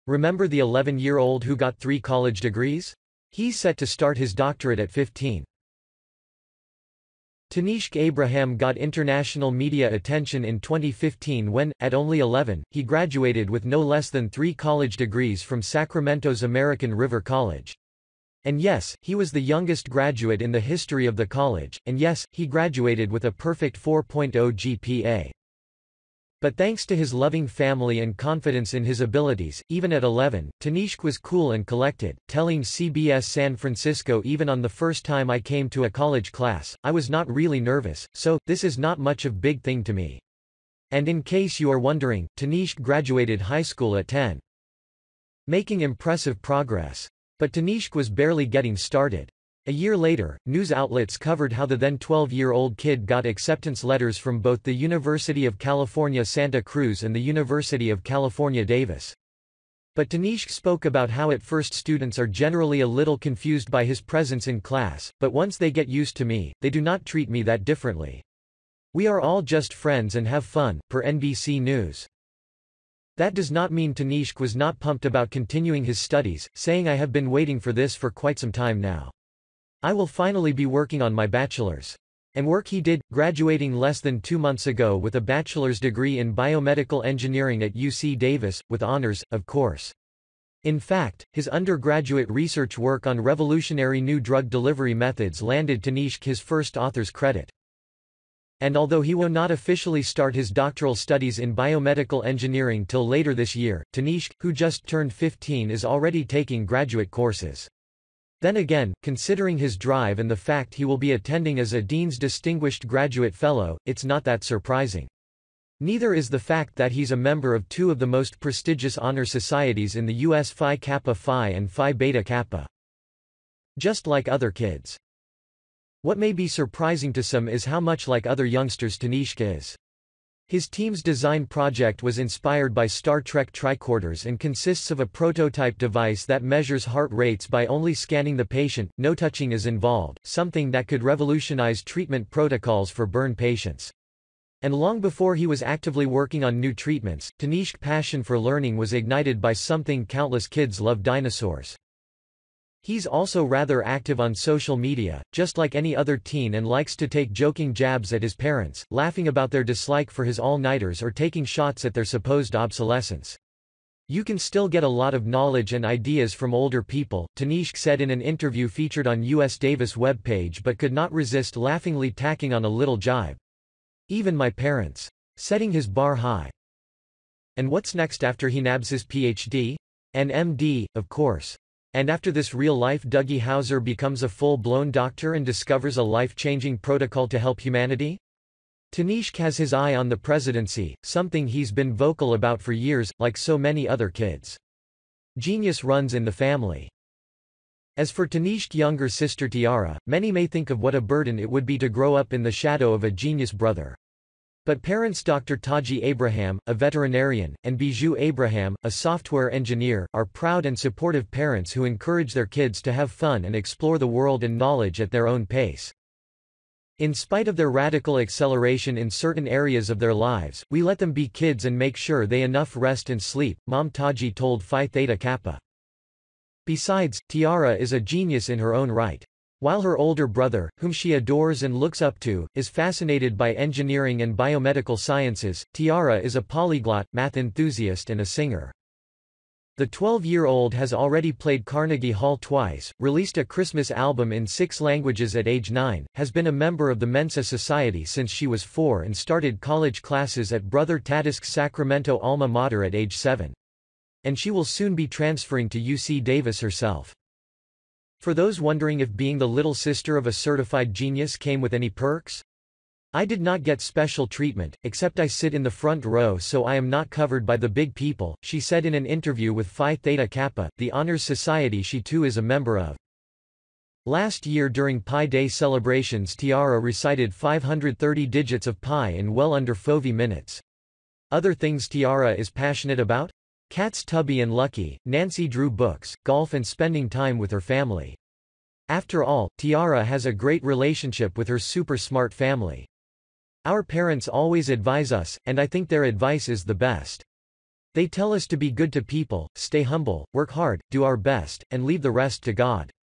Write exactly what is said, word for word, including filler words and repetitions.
Remember the eleven-year-old who got three college degrees? He's set to start his doctorate at fifteen. Tanishq Abraham got international media attention in twenty fifteen when, at only eleven, he graduated with no less than three college degrees from Sacramento's American River College. And yes, he was the youngest graduate in the history of the college, and yes, he graduated with a perfect four point oh G P A. But thanks to his loving family and confidence in his abilities, even at eleven, Tanishq was cool and collected, telling C B S San Francisco, "Even on the first time I came to a college class, I was not really nervous, so, this is not much of a big thing to me." And in case you are wondering, Tanishq graduated high school at ten. Making impressive progress. But Tanishq was barely getting started. A year later, news outlets covered how the then twelve-year-old kid got acceptance letters from both the University of California Santa Cruz and the University of California Davis. But Tanishq spoke about how at first students are generally a little confused by his presence in class, but once they get used to me, they do not treat me that differently. We are all just friends and have fun, per N B C News. That does not mean Tanishq was not pumped about continuing his studies, saying, "I have been waiting for this for quite some time now. I will finally be working on my bachelor's." And work he did, graduating less than two months ago with a bachelor's degree in biomedical engineering at U C Davis, with honors, of course. In fact, his undergraduate research work on revolutionary new drug delivery methods landed Tanishq his first author's credit. And although he will not officially start his doctoral studies in biomedical engineering till later this year, Tanishq, who just turned fifteen, is already taking graduate courses. Then again, considering his drive and the fact he will be attending as a Dean's Distinguished Graduate Fellow, it's not that surprising. Neither is the fact that he's a member of two of the most prestigious honor societies in the U S, Phi Kappa Phi and Phi Beta Kappa. Just like other kids. What may be surprising to some is how much like other youngsters Tanishq is. His team's design project was inspired by Star Trek tricorders and consists of a prototype device that measures heart rates by only scanning the patient. No touching is involved, something that could revolutionize treatment protocols for burn patients. And long before he was actively working on new treatments, Tanishq's passion for learning was ignited by something countless kids love: dinosaurs. He's also rather active on social media, just like any other teen, and likes to take joking jabs at his parents, laughing about their dislike for his all-nighters or taking shots at their supposed obsolescence. "You can still get a lot of knowledge and ideas from older people," Tanishq said in an interview featured on U S Davis webpage, but could not resist laughingly tacking on a little jibe. "Even my parents." Setting his bar high. And what's next after he nabs his P H D? An M D, of course. And after this real-life Dougie Hauser becomes a full-blown doctor and discovers a life-changing protocol to help humanity? Tanishq has his eye on the presidency, something he's been vocal about for years, like so many other kids. Genius runs in the family. As for Tanishq's younger sister Tiara, many may think of what a burden it would be to grow up in the shadow of a genius brother. But parents Doctor Tanishq Abraham, a veterinarian, and Bijou Abraham, a software engineer, are proud and supportive parents who encourage their kids to have fun and explore the world and knowledge at their own pace. "In spite of their radical acceleration in certain areas of their lives, we let them be kids and make sure they enough rest and sleep," Mom Taji told Phi Theta Kappa. Besides, Tiara is a genius in her own right. While her older brother, whom she adores and looks up to, is fascinated by engineering and biomedical sciences, Tiara is a polyglot, math enthusiast and a singer. The twelve-year-old has already played Carnegie Hall twice, released a Christmas album in six languages at age nine, has been a member of the Mensa Society since she was four, and started college classes at Brother Tanishq's Sacramento alma mater at age seven. And she will soon be transferring to U C Davis herself. For those wondering if being the little sister of a certified genius came with any perks? "I did not get special treatment, except I sit in the front row, so I am not covered by the big people," she said in an interview with Phi Theta Kappa, the honors society she too is a member of. Last year during Pi Day celebrations, Tiara recited five hundred thirty digits of pi in well under four minutes. Other things Tiara is passionate about? Cats Tubby and Lucky, Nancy Drew books, golf and spending time with her family. After all, Tiara has a great relationship with her super smart family. "Our parents always advise us, and I think their advice is the best. They tell us to be good to people, stay humble, work hard, do our best, and leave the rest to God.